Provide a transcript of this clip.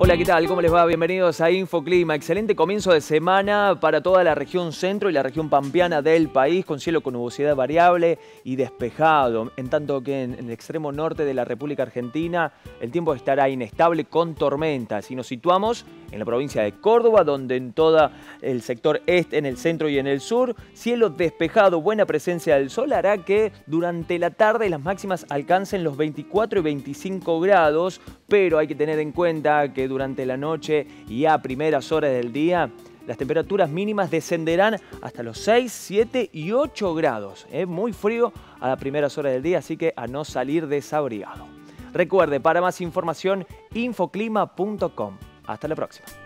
Hola, ¿qué tal? ¿Cómo les va? Bienvenidos a Infoclima. Excelente comienzo de semana para toda la región centro y la región pampeana del país, con cielo con nubosidad variable y despejado. En tanto que en el extremo norte de la República Argentina el tiempo estará inestable con tormentas. Y nos situamos en la provincia de Córdoba, donde en todo el sector este, en el centro y en el sur, cielo despejado, buena presencia del sol hará que durante la tarde las máximas alcancen los 24 y 25 grados, pero hay que tener en cuenta que durante la noche y a primeras horas del día las temperaturas mínimas descenderán hasta los 6, 7 y 8 grados. Muy frío a las primeras horas del día, así que a no salir desabrigado. Recuerde, para más información, infoclima.com. Hasta la próxima.